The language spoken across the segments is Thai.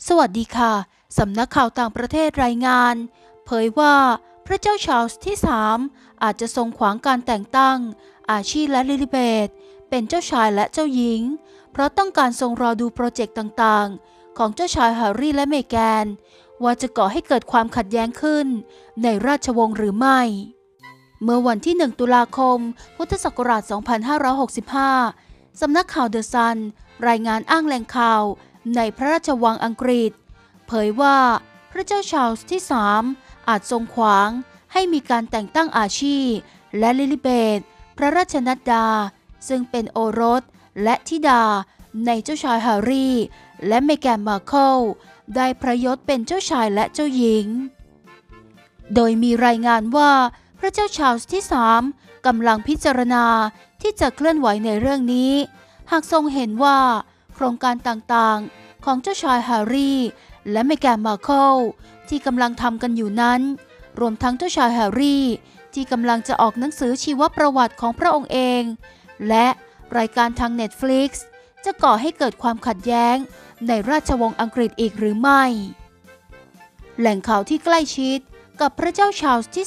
สวัสดีค่ะ สำนักข่าวต่างประเทศรายงานเผยว่าพระเจ้าชาร์ลส์ที่ 3อาจจะทรงขวางการแต่งตั้งอาชีและลิลิเบธเป็นเจ้าชายและเจ้าหญิงเพราะต้องการทรงรอดูโปรเจกต์ต่างๆของเจ้าชายแฮร์รี่และเมแกนว่าจะก่อให้เกิดความขัดแย้งขึ้นในราชวงศ์หรือไม่เมื่อวันที่ 1 ตุลาคม พุทธศักราช 2565 สำนักข่าวเดอะซันรายงานอ้างแหล่งข่าวในพระราชวังอังกฤษเผยว่าพระเจ้าชาร์ลส์ที่ 3อาจทรงขวางให้มีการแต่งตั้งอาชีและลิลิเบธพระราชนัดดาซึ่งเป็นโอรสและธิดาในเจ้าชายแฮร์รี่และเมแกนมาร์เคิลได้พระยศเป็นเจ้าชายและเจ้าหญิงโดยมีรายงานว่าพระเจ้าชาร์ลส์ที่ 3กำลังพิจารณาที่จะเคลื่อนไหวในเรื่องนี้หากทรงเห็นว่าโครงการต่างๆของเจ้าชายแฮร์รี่และเมแกนมาร์เคิลที่กำลังทำกันอยู่นั้นรวมทั้งเจ้าชายแฮร์รี่ที่กำลังจะออกหนังสือชีวประวัติของพระองค์เองและรายการทาง Netflix จะก่อให้เกิดความขัดแย้งในราชวงศ์อังกฤษอีกหรือไม่แหล่งข่าวที่ใกล้ชิดกับพระเจ้าชาร์ลส์ที่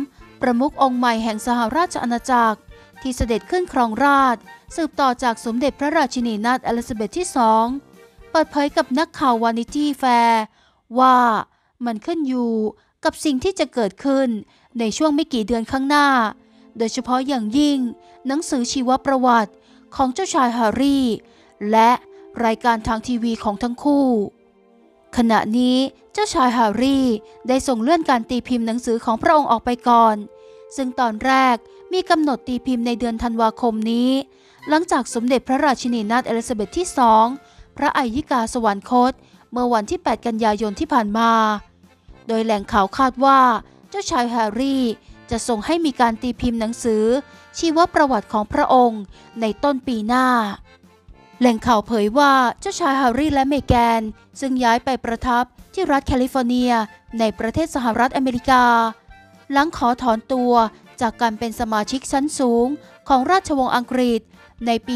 3ประมุของค์ใหม่แห่งสหราชอาณาจักรที่เสด็จขึ้นครองราชย์สืบต่อจากสมเด็จพระราชินีนาถอลิซาเบธที่ 2เปิดเผยกับนักข่าว Vanity Fair ว่ามันขึ้นอยู่กับสิ่งที่จะเกิดขึ้นในช่วงไม่กี่เดือนข้างหน้าโดยเฉพาะอย่างยิ่งหนังสือชีวประวัติของเจ้าชายแฮร์รี่และรายการทางทีวีของทั้งคู่ขณะนี้เจ้าชายแฮร์รี่ได้ส่งเลื่อนการตีพิมพ์หนังสือของพระองค์ออกไปก่อนซึ่งตอนแรกมีกำหนดตีพิมพ์ในเดือนธันวาคมนี้หลังจากสมเด็จพระราชินีนาถอลิซาเบธที่ 2พระอัยยิกาสวรรคตเมื่อวันที่ 8 กันยายนที่ผ่านมาโดยแหล่งข่าวคาดว่าเจ้าชายแฮร์รี่จะส่งให้มีการตีพิมพ์หนังสือชีวประวัติของพระองค์ในต้นปีหน้าแหล่งข่าวเผยว่าเจ้าชายแฮร์รี่และเมแกนซึ่งย้ายไปประทับที่รัฐแคลิฟอร์เนียในประเทศสหรัฐอเมริกาหลังขอถอนตัวจากการเป็นสมาชิกชั้นสูงของราชวงศ์อังกฤษในปี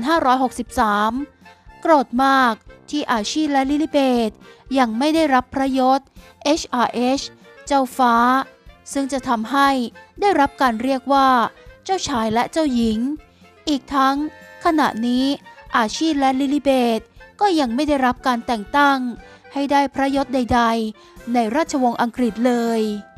2563 โกรธมากที่อาชีและลิลิเบธยังไม่ได้รับพระยศ HRH เจ้าฟ้าซึ่งจะทำให้ได้รับการเรียกว่าเจ้าชายและเจ้าหญิงอีกทั้งขณะนี้อาชีและลิลิเบธก็ยังไม่ได้รับการแต่งตั้งให้ได้พระยศใดๆในราชวงศ์อังกฤษเลย